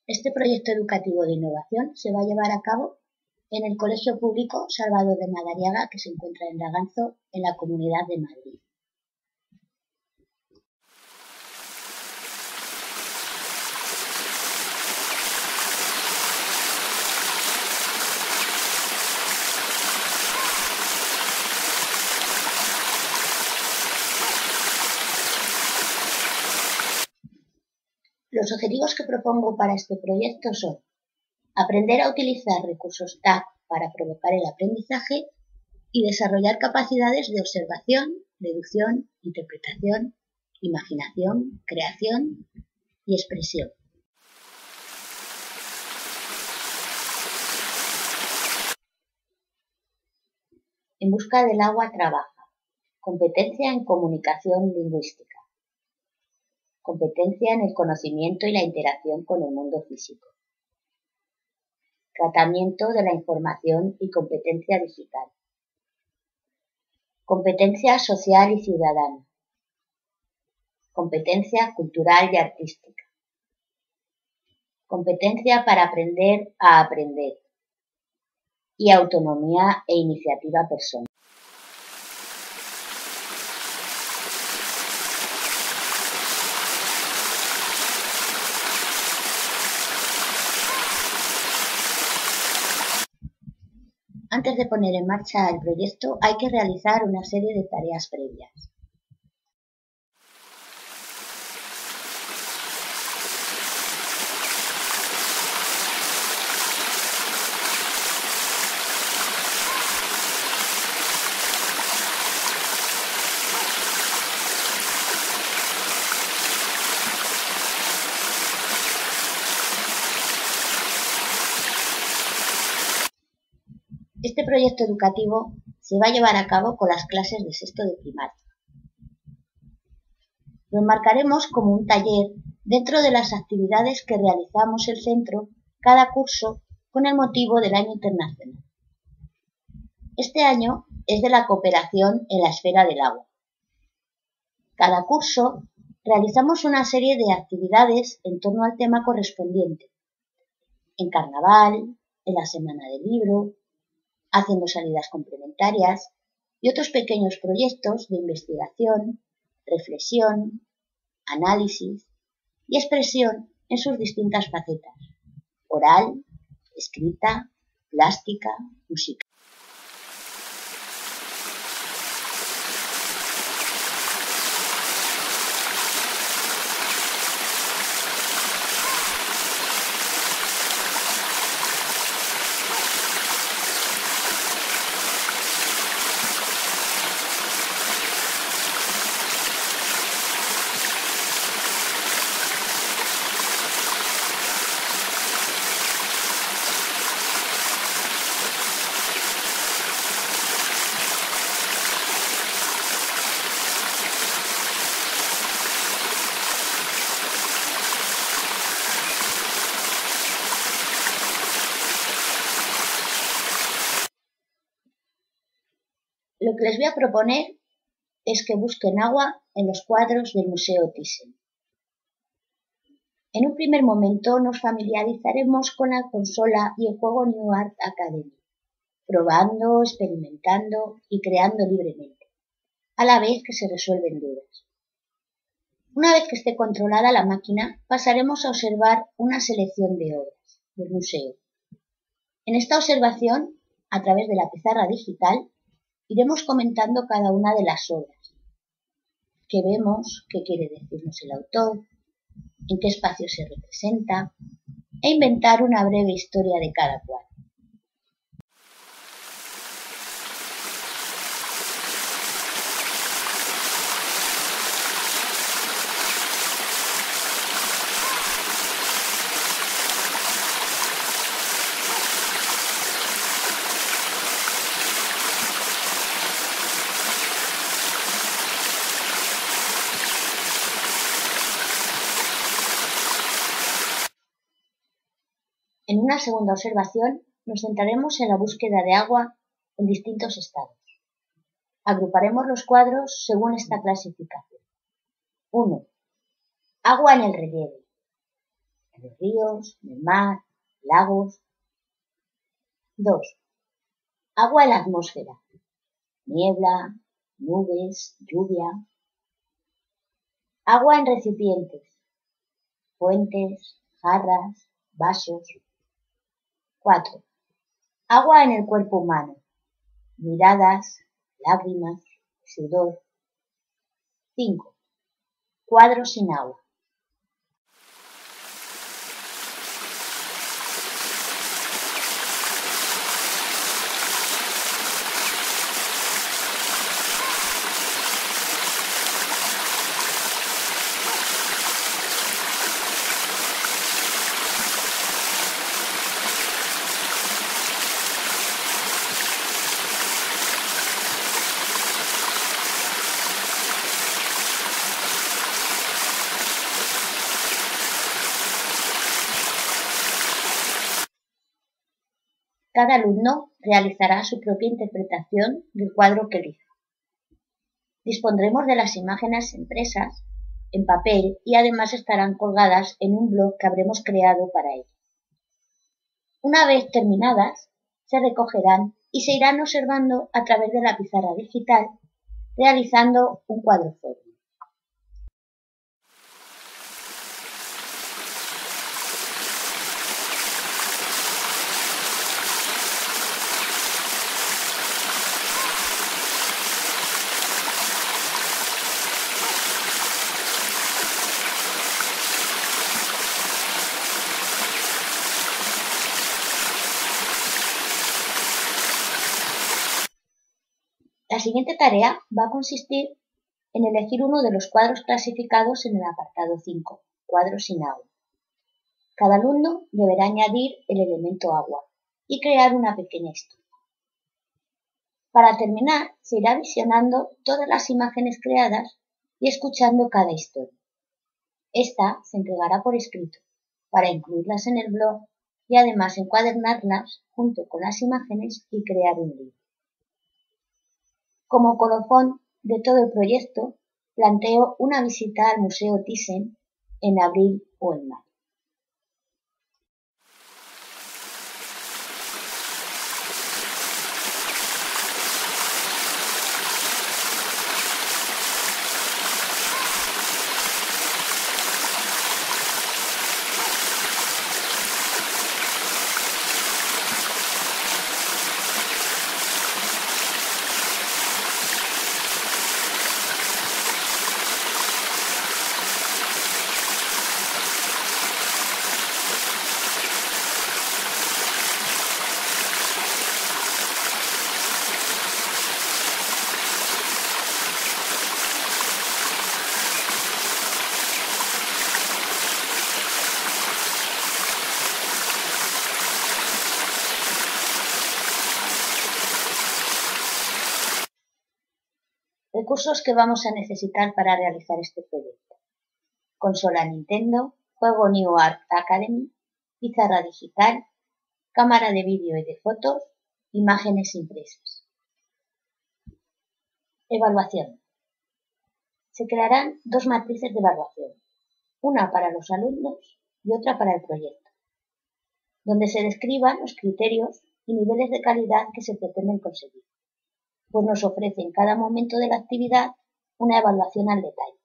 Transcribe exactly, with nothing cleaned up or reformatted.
Este proyecto educativo de innovación se va a llevar a cabo en el Colegio Público Salvador de Madariaga, que se encuentra en Daganzo, en la Comunidad de Madrid. Los objetivos que propongo para este proyecto son aprender a utilizar recursos T A C para provocar el aprendizaje y desarrollar capacidades de observación, deducción, interpretación, imaginación, creación y expresión. En busca del agua trabaja. Competencia en comunicación lingüística. Competencia en el conocimiento y la interacción con el mundo físico. Tratamiento de la información y competencia digital. Competencia social y ciudadana. Competencia cultural y artística. Competencia para aprender a aprender. Y autonomía e iniciativa personal. Antes de poner en marcha el proyecto hay que realizar una serie de tareas previas. Este proyecto educativo se va a llevar a cabo con las clases de sexto de primaria. Lo enmarcaremos como un taller dentro de las actividades que realizamos el centro cada curso con el motivo del Año Internacional. Este año es de la cooperación en la esfera del agua. Cada curso realizamos una serie de actividades en torno al tema correspondiente. En carnaval, en la semana del libro, haciendo salidas complementarias y otros pequeños proyectos de investigación, reflexión, análisis y expresión en sus distintas facetas: oral, escrita, plástica, musical. Lo que les voy a proponer es que busquen agua en los cuadros del Museo Thyssen. En un primer momento nos familiarizaremos con la consola y el juego New Art Academy, probando, experimentando y creando libremente, a la vez que se resuelven dudas. Una vez que esté controlada la máquina, pasaremos a observar una selección de obras del museo. En esta observación, a través de la pizarra digital, iremos comentando cada una de las obras, qué vemos, qué quiere decirnos el autor, en qué espacio se representa, e inventar una breve historia de cada cuadro. En una segunda observación nos centraremos en la búsqueda de agua en distintos estados. Agruparemos los cuadros según esta clasificación. uno. Agua en el relieve. los ríos, del mar, lagos. dos. Agua en la atmósfera. Niebla, nubes, lluvia. Agua en recipientes. Fuentes, jarras, vasos. cuatro. Agua en el cuerpo humano. Miradas, lágrimas, sudor. cinco. Cuadros sin agua. Cada alumno realizará su propia interpretación del cuadro que elija. Dispondremos de las imágenes impresas en papel y además estarán colgadas en un blog que habremos creado para ello. Una vez terminadas, se recogerán y se irán observando a través de la pizarra digital, realizando un cuadrofolio. La siguiente tarea va a consistir en elegir uno de los cuadros clasificados en el apartado cinco, cuadros sin agua. Cada alumno deberá añadir el elemento agua y crear una pequeña historia. Para terminar, se irá visionando todas las imágenes creadas y escuchando cada historia. Esta se entregará por escrito para incluirlas en el blog y además encuadernarlas junto con las imágenes y crear un libro. Como colofón de todo el proyecto, planteo una visita al Museo Thyssen en abril o en mayo. Recursos que vamos a necesitar para realizar este proyecto: consola Nintendo, juego New Art Academy, pizarra digital, cámara de vídeo y de fotos, imágenes impresas. Evaluación. Se crearán dos matrices de evaluación, una para los alumnos y otra para el proyecto, donde se describan los criterios y niveles de calidad que se pretenden conseguir, pues nos ofrece en cada momento de la actividad una evaluación al detalle.